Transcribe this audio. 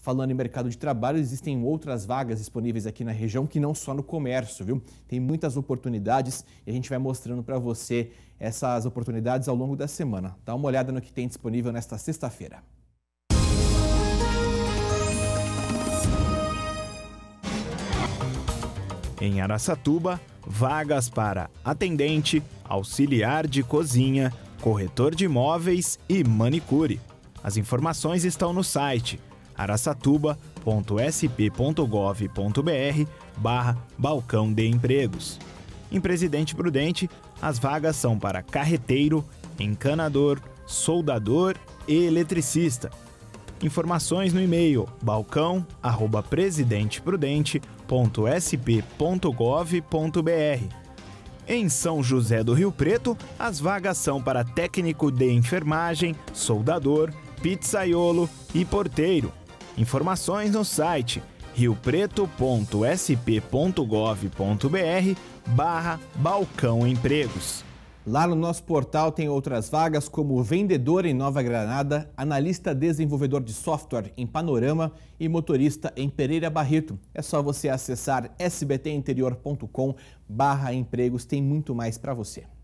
Falando em mercado de trabalho, existem outras vagas disponíveis aqui na região que não só no comércio, viu? Tem muitas oportunidades e a gente vai mostrando para você essas oportunidades ao longo da semana. Dá uma olhada no que tem disponível nesta sexta-feira. Em Araçatuba, vagas para atendente, auxiliar de cozinha, corretor de imóveis e manicure. As informações estão no site araçatuba.sp.gov.br/balcão de empregos. Em Presidente Prudente, as vagas são para carreteiro, encanador, soldador e eletricista. Informações no e-mail balcão@presidenteprudente.sp.gov.br. Em São José do Rio Preto, as vagas são para técnico de enfermagem, soldador, pizzaiolo e porteiro. Informações no site riopreto.sp.gov.br/balcão empregos. Lá no nosso portal tem outras vagas como vendedor em Nova Granada, analista desenvolvedor de software em Panorama e motorista em Pereira Barreto. É só você acessar sbtinterior.com/empregos, tem muito mais para você.